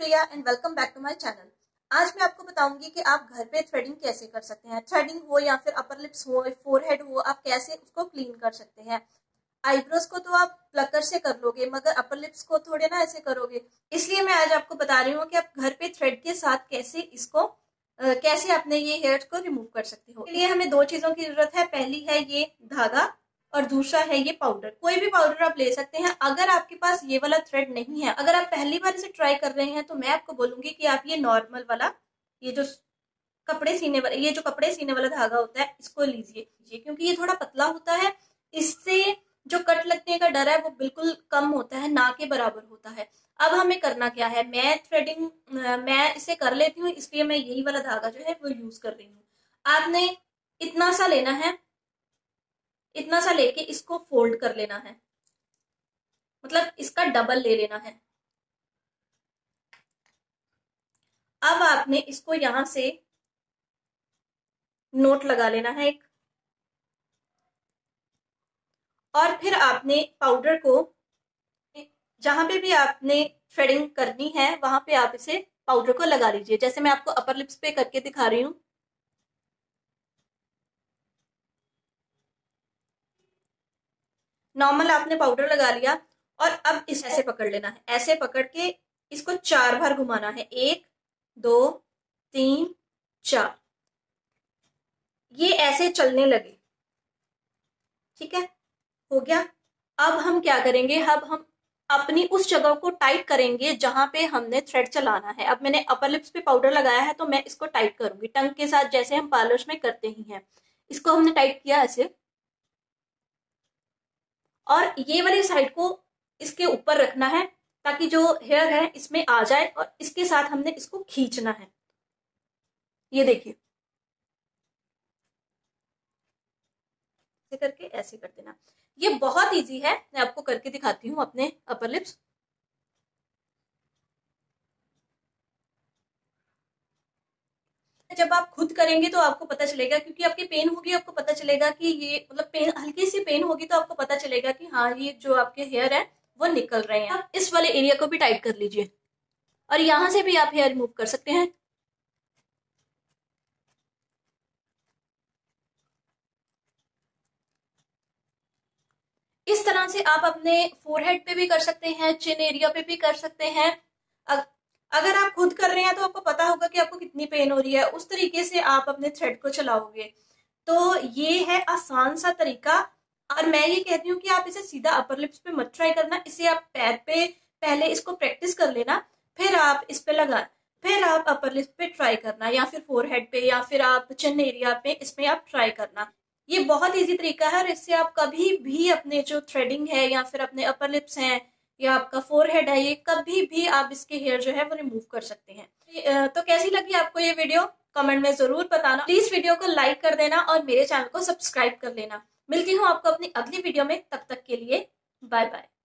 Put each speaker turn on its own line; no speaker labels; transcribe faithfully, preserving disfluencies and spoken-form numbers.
Priya and welcome back to my channel. आज मैं आपको बताऊंगी कि आप घर पे थ्रेडिंग कैसे कर सकते हैं। थ्रेडिंग हो या फिर अपर लिप्स हो, फोरहेड हो, आप कैसे उसको क्लीन कर सकते हैं। आईब्रोज को तो आप प्लकर से कर लोगे, मगर अपर लिप्स को थोड़े ना ऐसे करोगे। इसलिए मैं आज आपको बता रही हूँ कि आप घर पे थ्रेड के साथ कैसे इसको Uh, कैसे अपने ये हेयर्स को रिमूव कर सकते हो। इसलिए हमें दो चीजों की जरूरत है। पहली है ये धागा और दूसरा है ये पाउडर। कोई भी पाउडर आप ले सकते हैं। अगर आपके पास ये वाला थ्रेड नहीं है, अगर आप पहली बार इसे ट्राई कर रहे हैं, तो मैं आपको बोलूंगी कि आप ये नॉर्मल वाला, ये जो कपड़े सीने वाला ये जो कपड़े सीने वाला धागा होता है, इसको लीजिए, क्योंकि ये थोड़ा पतला होता है। इससे जो कट लगने का डर है वो बिल्कुल कम होता है, ना के बराबर होता है। अब हमें करना क्या है, मैं थ्रेडिंग मैं इसे कर लेती हूँ, इसलिए मैं यही वाला धागा जो है वो यूज कर रही हूँ। आपने इतना सा लेना है, इतना सा लेके इसको फोल्ड कर लेना है, मतलब इसका डबल ले लेना है। अब आपने इसको यहां से नोट लगा लेना है एक, और फिर आपने पाउडर को जहां पे भी आपने थ्रेडिंग करनी है वहां पे आप इसे पाउडर को लगा लीजिए। जैसे मैं आपको अपर लिप्स पे करके दिखा रही हूँ। नॉर्मल आपने पाउडर लगा लिया और अब इस ऐसे पकड़ लेना है। ऐसे पकड़ के इसको चार बार घुमाना है। एक, दो, तीन, चार। ये ऐसे चलने लगे, ठीक है, हो गया। अब हम क्या करेंगे, अब हम अपनी उस जगह को टाइट करेंगे जहां पे हमने थ्रेड चलाना है। अब मैंने अपर लिप्स पे पाउडर लगाया है, तो मैं इसको टाइट करूंगी टंग के साथ, जैसे हम पार्लर्स में करते ही हैं। इसको हमने टाइट किया ऐसे, और ये वाली साइड को इसके ऊपर रखना है ताकि जो हेयर है इसमें आ जाए, और इसके साथ हमने इसको खींचना है। ये देखिए, ऐसे करके ऐसे कर देना। ये बहुत इजी है, मैं आपको करके दिखाती हूँ अपने अपर लिप्स। जब आप खुद करेंगे तो आपको पता चलेगा, क्योंकि आपकी पेन होगी, आपको पता चलेगा कि ये मतलब पेन, हल्की सी पेन होगी तो आपको पता चलेगा कि हाँ ये जो आपके हेयर है वो निकल रहे हैं। आप इस वाले एरिया को भी टाइट कर लीजिए, और यहां से भी आप हेयर रिमूव कर सकते हैं। इस तरह से आप अपने फोरहेड पे भी कर सकते हैं, चिन एरिया पे भी कर सकते हैं। अगर आप खुद कर रहे हैं तो आपको पता होगा कि आपको कितनी पेन हो रही है, उस तरीके से आप अपने थ्रेड को चलाओगे। तो ये है आसान सा तरीका। और मैं ये कहती हूँ कि आप इसे सीधा अपर लिप्स पे मत ट्राई करना, इसे आप पैर पे पहले इसको प्रैक्टिस कर लेना, फिर आप इस पे लगा फिर आप अपर लिप्स पे ट्राई करना, या फिर फोरहेड पे, या फिर आप चिन एरिया पे, इसमें आप ट्राई करना। ये बहुत इजी तरीका है, और इससे आप कभी भी अपने जो थ्रेडिंग है, या फिर अपने अपर लिप्स हैं, या आपका फोरहेड है, ये कभी भी आप इसके हेयर जो है वो रिमूव कर सकते हैं। तो कैसी लगी आपको ये वीडियो, कमेंट में जरूर बताना। प्लीज वीडियो को लाइक कर देना और मेरे चैनल को सब्सक्राइब कर लेना। मिलती हूँ आपको अपनी अगली वीडियो में, तब तक के लिए बाय बाय।